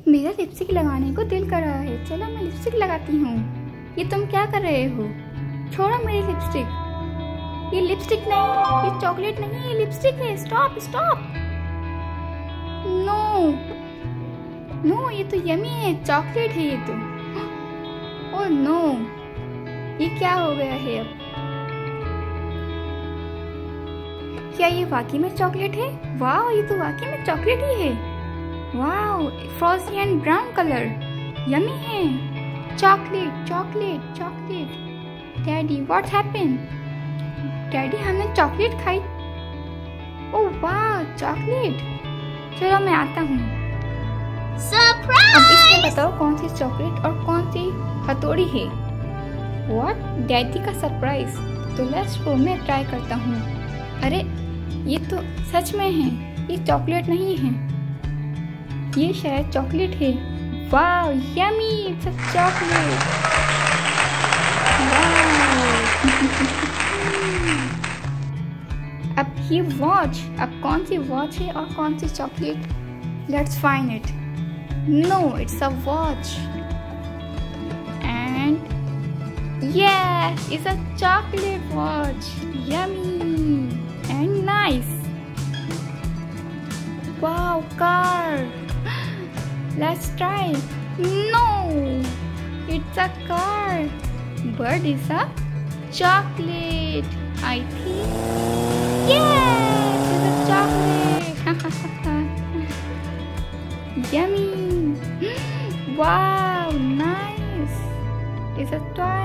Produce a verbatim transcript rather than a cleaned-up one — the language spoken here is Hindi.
मेरा लिपस्टिक लगाने को दिल कर रहा है, चलो मैं लिपस्टिक लगाती हूँ। ये तुम क्या कर रहे हो? छोड़ो मेरी लिपस्टिक। ये लिपस्टिक नहीं, ये चॉकलेट नहीं, ये लिपस्टिक है। Stop stop. नो नो, ये तो यमी है, चॉकलेट है ये तो। ओह नो, ये क्या हो गया है अब? क्या ये वाकई में चॉकलेट है? वाह, ये तो वाकई में चॉकलेट ही है। वाह, frosty and brown colour, yummy है। Chocolate chocolate chocolate. Daddy what happened? Daddy हमने चॉकलेट खाई। ओह वाह, चॉकलेट। चलो मैं आता हूँ। सरप्राइज! अब इसमें बताओ कौन सी चॉकलेट और कौन सी हथौड़ी है? व्हाट? डैडी का सरप्राइज। तो लेट्स गो, मैं ट्राई करता हूँ। अरे ये तो सच में है, ये चॉकलेट नहीं है, ये शायद चॉकलेट है। वाह, यमी, इट्स अ चॉकलेट। अब ये वॉच, अब कौन सी वॉच है और कौन सी chocolate? Let's find it. No, it's a watch and yes, it's a chocolate watch. Yummy and nice. Wow, car. Let's try. No, it's a car, but it's a chocolate. I think. Yes, it's a chocolate. Yummy. Wow, nice. It's a toy.